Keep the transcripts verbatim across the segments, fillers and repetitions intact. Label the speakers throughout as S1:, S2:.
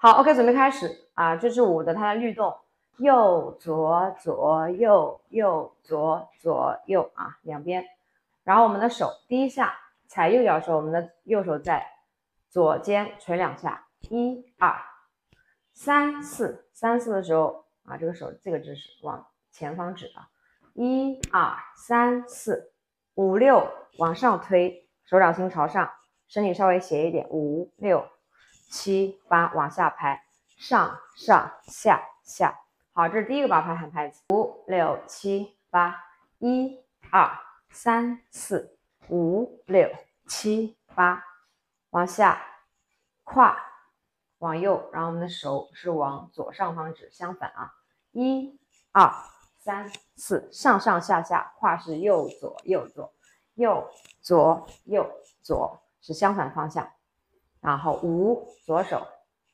S1: 好 ，OK， 准备开始啊！这是舞的它的律动，右左左右右左左右啊，两边。然后我们的手第一下踩右脚的时候，我们的右手在左肩捶两下，一二三四，三四的时候啊，这个手这个姿势往前方指啊，一二三四五六往上推，手掌心朝上，身体稍微斜一点，五六七八往下拍，上上下下。好，这是第一个八拍喊拍子，五六七八，一二三四五六七八，往下胯往右，然后我们的手是往左上方指，相反啊，一二三四，上上下下，胯是右左右左右左右左，是相反方向。然后五，左手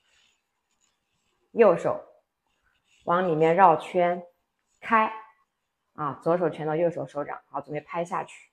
S1: 右手往里面绕圈开啊，左手拳头右手手掌，好，准备拍下去，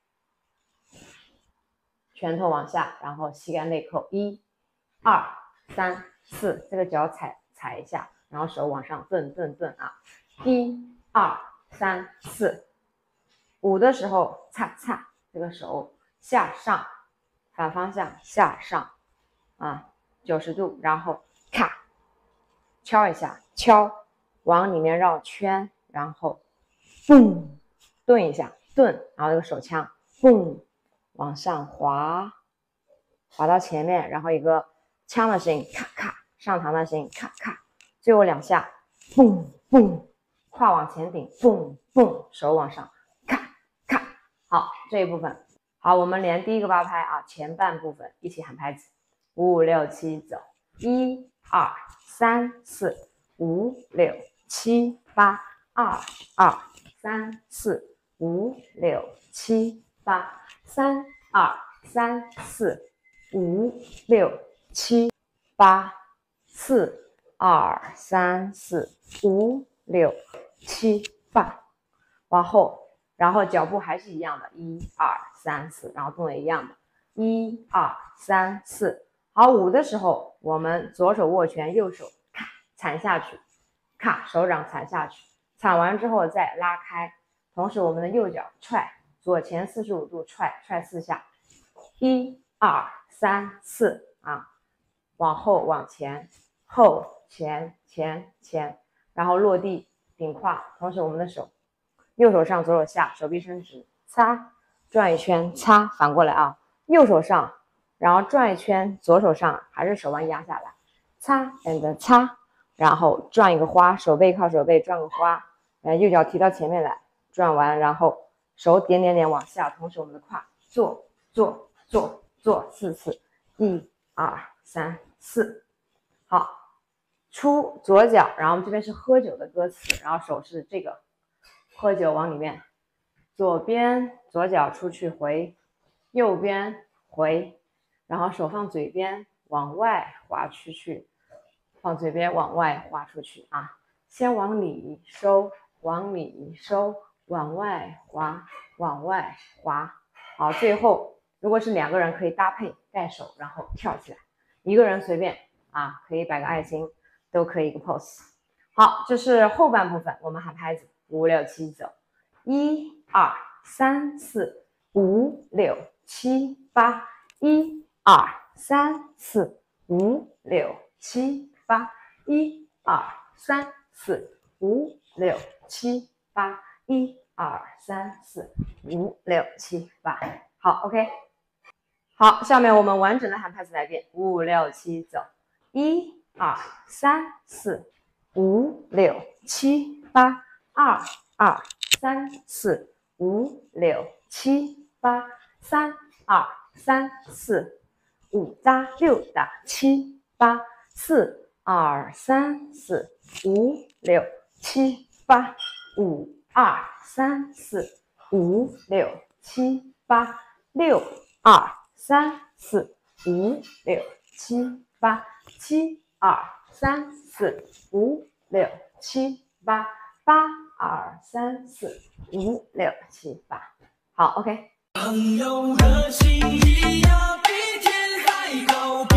S1: 拳头往下，然后膝盖内扣，一二三四，这个脚踩踩一下，然后手往上顿顿顿啊，一二三四，五的时候擦擦，这个手下上反方向下上啊，九十度，然后咔敲一下，敲往里面绕圈，然后嘣顿一下，顿，然后这个手枪嘣往上滑，滑到前面，然后一个枪的声音，咔咔，上膛的声音，咔咔，最后两下，嘣嘣，胯往前顶，嘣嘣，手往上，咔咔。好，这一部分，好，我们连第一个八拍啊，前半部分一起喊拍子，五六七走，一二三四五六七八，二二三四五六七八，三二三四五六七八，四二三四五六七八，往后，然后脚步还是一样的，一二三四，然后动作也一样的，一二三四。好，五的时候，我们左手握拳，右手咔踩下去，咔手掌踩下去，踩完之后再拉开，同时我们的右脚踹，左前四十五度踹，踹四下，一二三四啊，往后往前，后前前前，然后落地顶胯，同时我们的手，右手上左手下，手臂伸直，擦转一圈，擦反过来啊，右手上。然后转一圈，左手上还是手腕压下来，擦 and 擦，然后转一个花，手背靠手背转个花，呃，右脚提到前面来，转完，然后手点点点往下，同时我们的胯做做做做四次，一二三四，好，出左脚，然后我们这边是喝酒的歌词，然后手是这个喝酒往里面，左边左脚出去回，右边回。然后手放嘴边往外滑出去，放嘴边往外滑出去啊，先往里收，往里收，往外滑，往外滑。好，最后如果是两个人可以搭配盖手，然后跳起来，一个人随便啊，可以摆个爱心，都可以一个 pose。好，这是后半部分，我们喊拍子，五六七走，一二三四五六七八，一二三四五六七八，一二三四五六七八，一二三四五六七八。好 ，OK。好，下面我们完整的喊拍子来一遍，五六七走，一二三四五六七八，二二三四五六七八，三二三四。五搭六搭七八，四二三四五六七八，五二三四五六七八，六二三四五六七八，七二三四五六七八，八二三四五六七八。好 ，OK。朋友的心意呀，比天还高。